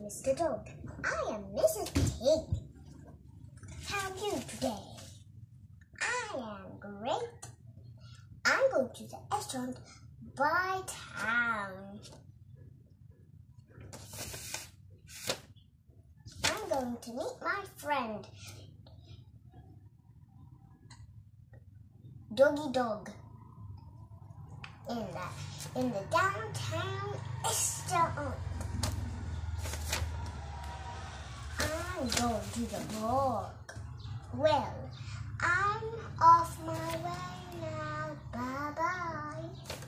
Mr. Dog. I am Mrs. Pig. How are you today? I am great. I'm going to the restaurant by town. I'm going to meet my friend, Doggy Dog, in the downtown restaurant. I'm going to the morgue. Well, I'm off my way now. Bye-bye.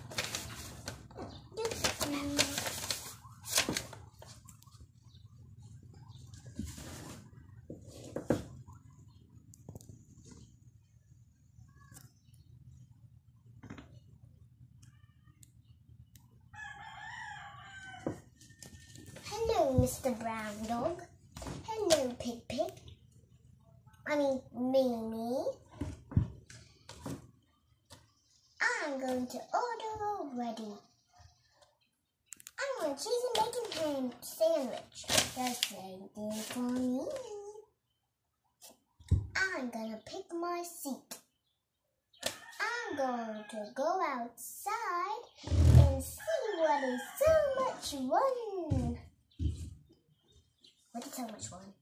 Hello, Mr. Brown Dog. Hello, Pig. Mimi. I'm going to order already. I want cheese and bacon ham sandwich. Just same thing for me. I'm going to pick my seat. I'm going to go outside and see what is so much fun. What is so much fun?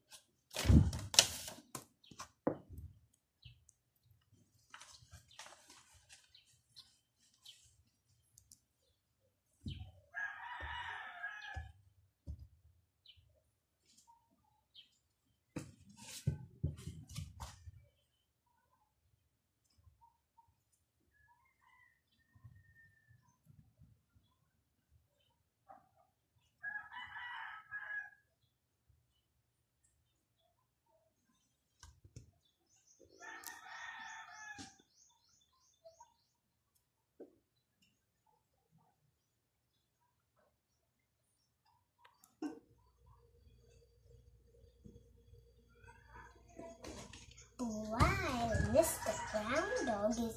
While Mr. Brown Dog is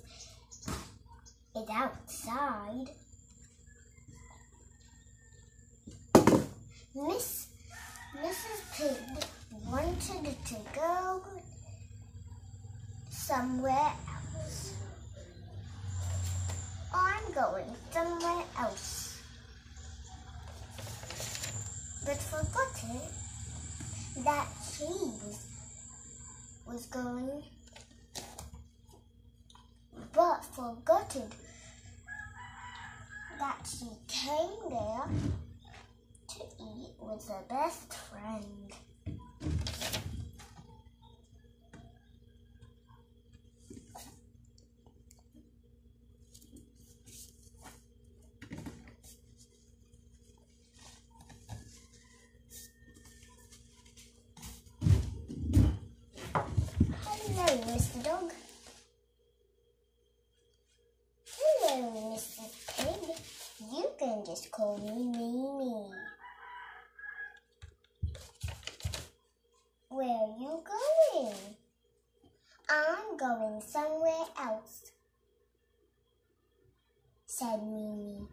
outside, Mrs. Pig wanted to go somewhere else. I'm going somewhere else, but forgot that she was going, but forgotten that she came there to eat with her best friend. Hello, Mr. Dog. Hello, Mrs. Pig. You can just call me Mimi. Where are you going? I'm going somewhere else, said Mimi.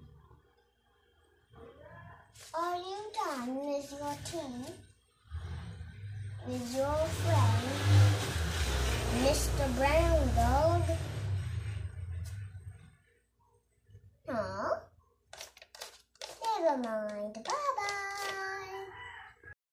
Are you done with your tea? With your friend, Mr. Brown Dog?